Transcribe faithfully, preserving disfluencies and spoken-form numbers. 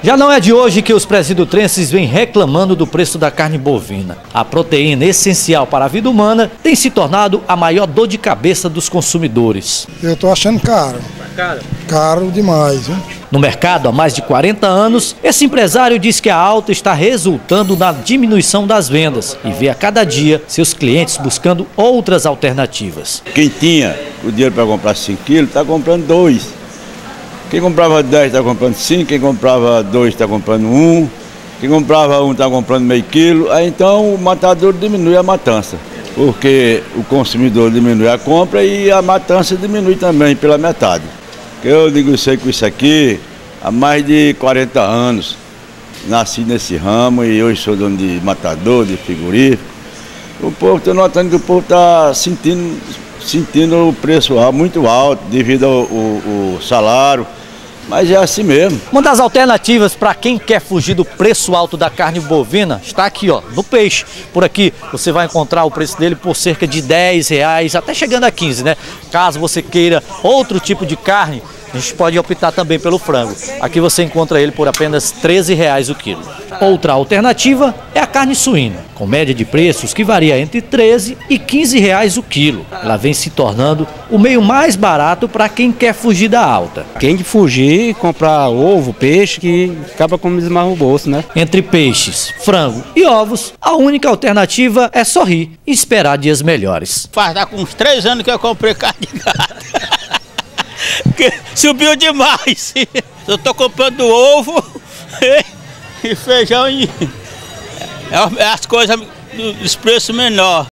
Já não é de hoje que os presidutrenses vêm reclamando do preço da carne bovina. A proteína essencial para a vida humana tem se tornado a maior dor de cabeça dos consumidores. Eu estou achando caro. Caro? Caro demais, hein? No mercado há mais de quarenta anos, esse empresário diz que a alta está resultando na diminuição das vendas e vê a cada dia seus clientes buscando outras alternativas. Quem tinha o dinheiro para comprar cinco quilos está comprando dois. Quem comprava dez está comprando cinco, quem comprava dois está comprando um, quem comprava um está comprando meio quilo. Aí então o matador diminui a matança, porque o consumidor diminui a compra e a matança diminui também pela metade. Eu negociei com isso aqui há mais de quarenta anos. Nasci nesse ramo e hoje sou dono de matador, de frigorífico. O povo, estou notando que o povo está sentindo, sentindo o preço muito alto devido ao, ao, ao salário. Mas é assim mesmo. Uma das alternativas para quem quer fugir do preço alto da carne bovina está aqui, ó, no peixe. Por aqui você vai encontrar o preço dele por cerca de dez reais, até chegando a quinze, né? Caso você queira outro tipo de carne, a gente pode optar também pelo frango. Aqui você encontra ele por apenas treze reais o quilo. Outra alternativa é a carne suína, com média de preços que varia entre treze e quinze reais o quilo. Ela vem se tornando o meio mais barato para quem quer fugir da alta. Quem fugir, comprar ovo, peixe, que acaba com esmarra o bolso, né? Entre peixes, frango e ovos, a única alternativa é sorrir e esperar dias melhores. Faz dá com uns três anos que eu comprei carne de gado. Subiu demais. Eu tô comprando ovo e feijão e as coisas dos preços menores.